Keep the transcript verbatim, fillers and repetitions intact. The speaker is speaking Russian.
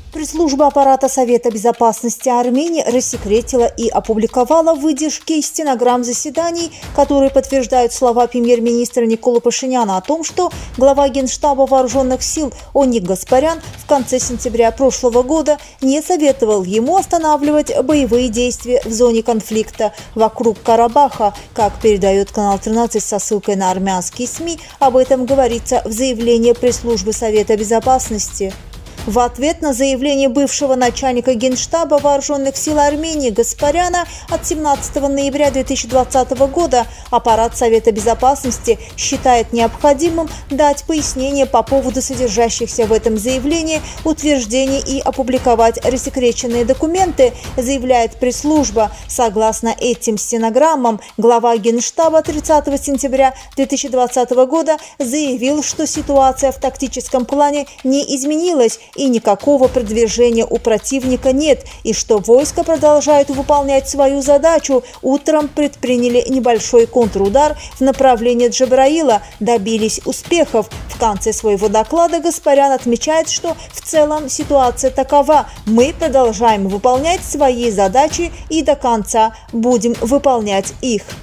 Пресс-служба аппарата Совета безопасности Армении рассекретила и опубликовала выдержки из стенограмм заседаний, которые подтверждают слова премьер-министра Николы Пашиняна о том, что глава Генштаба вооруженных сил Оник Гаспарян в конце сентября прошлого года не советовал ему останавливать боевые действия в зоне конфликта вокруг Карабаха. Как передает канал тринадцать со ссылкой на армянские СМИ, об этом говорится в заявлении пресс-службы Совета безопасности. В ответ на заявление бывшего начальника Генштаба вооруженных сил Армении Гаспаряна от семнадцатого ноября две тысячи двадцатого года аппарат Совета безопасности считает необходимым дать пояснение по поводу содержащихся в этом заявлении утверждений и опубликовать рассекреченные документы, заявляет пресс-служба. Согласно этим стенограммам, глава Генштаба тридцатого сентября две тысячи двадцатого года заявил, что ситуация в тактическом плане не изменилась, и никакого продвижения у противника нет, и что войска продолжают выполнять свою задачу. Утром предприняли небольшой контрудар в направлении Джабраила, добились успехов. В конце своего доклада Гаспарян отмечает, что в целом ситуация такова: мы продолжаем выполнять свои задачи и до конца будем выполнять их.